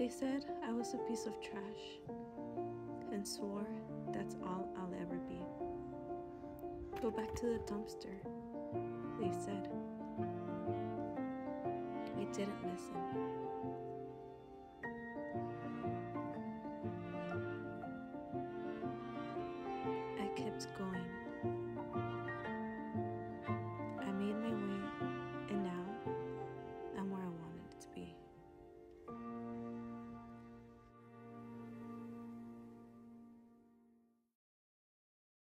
They said I was a piece of trash and swore that's all I'll ever be. Go back to the dumpster, they said. I didn't listen. I kept going.